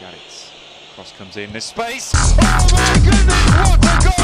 Garrett's cross comes in, there's space. Oh my goodness, what a goal!